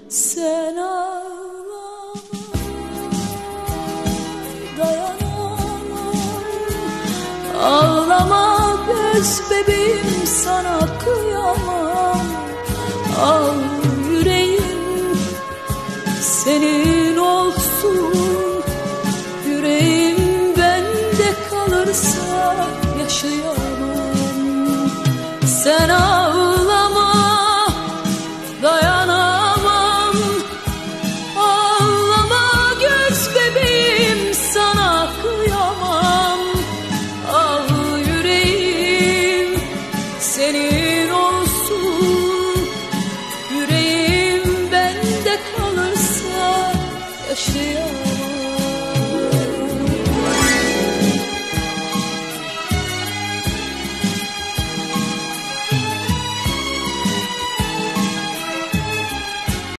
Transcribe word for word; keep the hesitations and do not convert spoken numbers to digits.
Sen ağlama, dayanamam. Ağlama göz bebeğim, sana kıyamam. Al yüreğim senin olsun, yüreğim bende kalırsa yaşayamam. Sen ağlama, dayanamam. Ağlama göz bebeğim, sana kıyamam. Al yüreğim senin olsun, yüreğim bende kalırsa yaşayamam.